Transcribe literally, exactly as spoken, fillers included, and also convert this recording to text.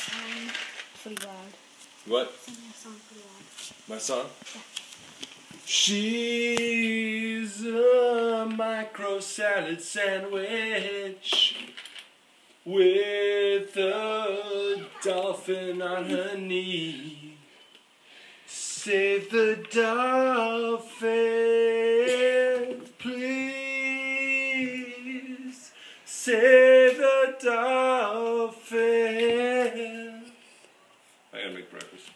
song pretty loud. What? Sing your song pretty loud. My song? Yeah. She's a micro salad sandwich with a dolphin on her knee. Save the dolphin, please. Save the dolphin. I gotta make breakfast.